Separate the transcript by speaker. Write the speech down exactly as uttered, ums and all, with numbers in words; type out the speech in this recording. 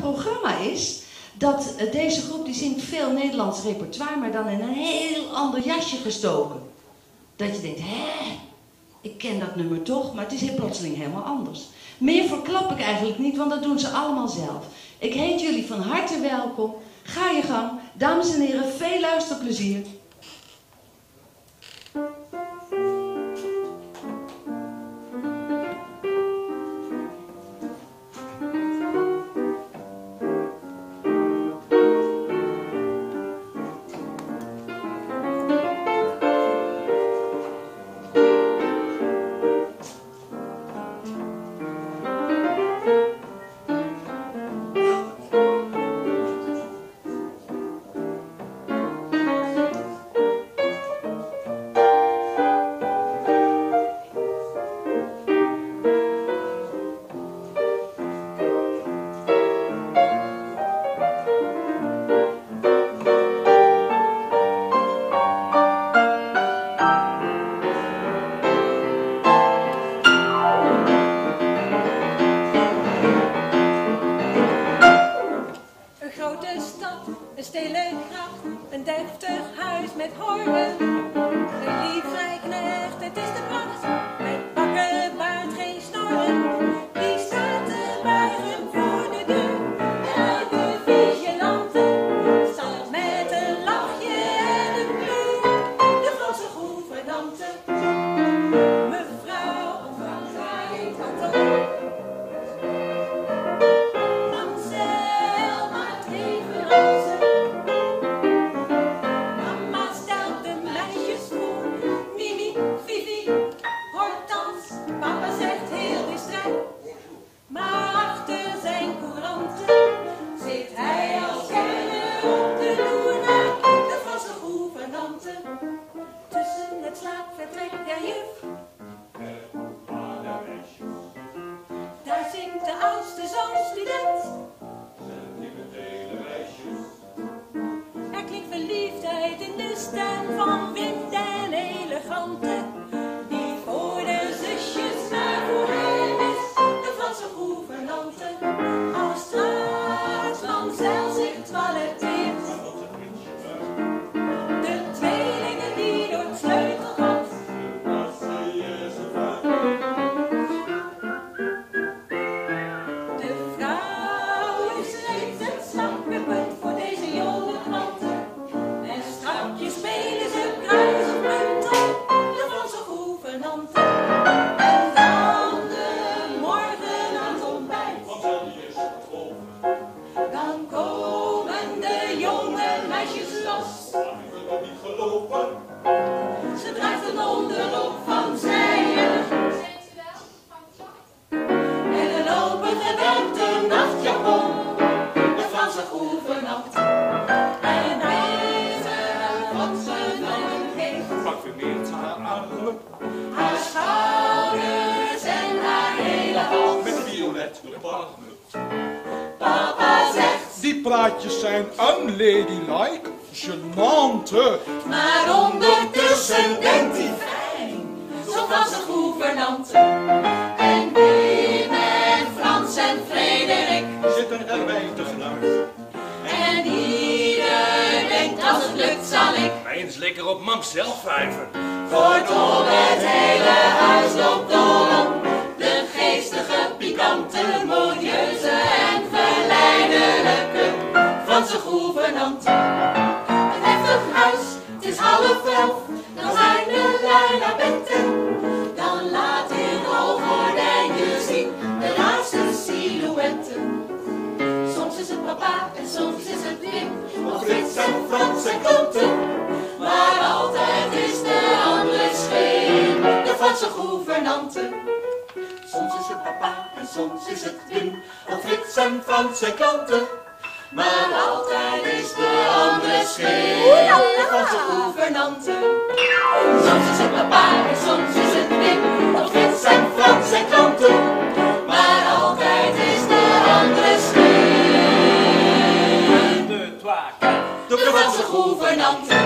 Speaker 1: programma is dat uh, deze groep die zingt veel Nederlands repertoire, maar dan in een heel ander jasje gestoken. Dat je denkt, hè, ik ken dat nummer toch, maar het is heel plotseling helemaal anders. Meer verklap ik eigenlijk niet, want dat doen ze allemaal zelf. Ik heet jullie van harte welkom. Ga je gang. Dames en heren, veel luisterplezier.
Speaker 2: Papa zegt, die praatjes zijn unladylike, genante.
Speaker 3: Maar ondertussen denkt hij fijn, zo van zijn gouvernante. En Wim en Frans en Frederik
Speaker 2: zitten erbij te gluiten.
Speaker 3: En ieder denkt, als het lukt zal ik
Speaker 4: mij eens lekker op mam zelf vijven.
Speaker 3: Kortom, het hele huis loopt door op. De geestige, pikante, modieuze en verleidelijke Franse gouvernante. Een heftig huis, het is half elf, dan zijn de lui naar bed en dan laat in oogordijntjes zien de laatste silhouetten. Soms is het papa en soms is het Wim, of Frits en Frans en klanten. Maar altijd is de andere schim, de Franse gouvernante. Soms is het papa en soms is het Wim, of Frits en Frans en klanten. Maar altijd is de andere schim, de Franse gouvernante. Soms is het papa en soms is het Wim, of Frits en Frans en klanten. Maar altijd is de andere schim, de Franse gouvernante.